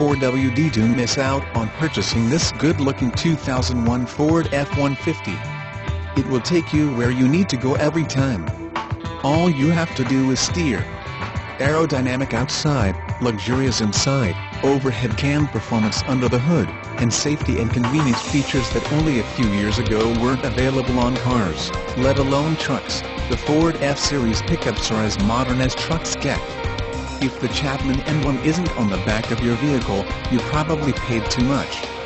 B24352B. Don't miss out on purchasing this good-looking 2001 Ford F-150. It will take you where you need to go every time. All you have to do is steer. Aerodynamic outside, luxurious inside, overhead cam performance under the hood, and safety and convenience features that only a few years ago weren't available on cars, let alone trucks. The Ford F-Series pickups are as modern as trucks get. If the Chapman emblem isn't on the back of your vehicle, you probably paid too much.